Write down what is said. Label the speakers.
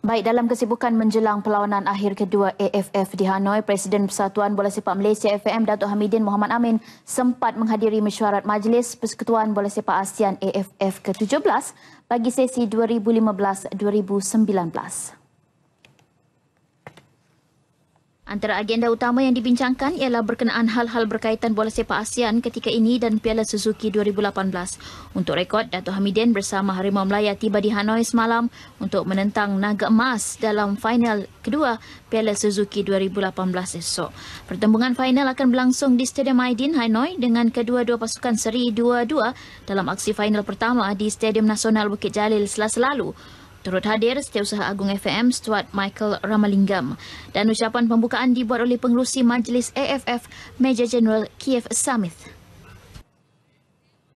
Speaker 1: Baik, dalam kesibukan menjelang perlawanan akhir kedua AFF di Hanoi, Presiden Persatuan Bola Sepak Malaysia FAM Datuk Hamidin Mohamad Amin sempat menghadiri mesyuarat Majlis Persekutuan Bola Sepak ASEAN AFF ke-17 bagi sesi 2015-2019. Antara agenda utama yang dibincangkan ialah berkenaan hal-hal berkaitan bola sepak ASEAN ketika ini dan Piala Suzuki 2018. Untuk rekod, Datuk Hamidin bersama Harimau Melaya tiba di Hanoi semalam untuk menentang naga emas dalam final kedua Piala Suzuki 2018 esok. Pertembungan final akan berlangsung di Stadium Aidin, Hanoi dengan kedua-dua pasukan seri 2-2 dalam aksi final pertama di Stadium Nasional Bukit Jalil Selasa lalu. Turut hadir Setiausaha Agung FAM Stuart Michael Ramalingam dan ucapan pembukaan dibuat oleh pengerusi Majlis AFF Major Jeneral Kiev Samith.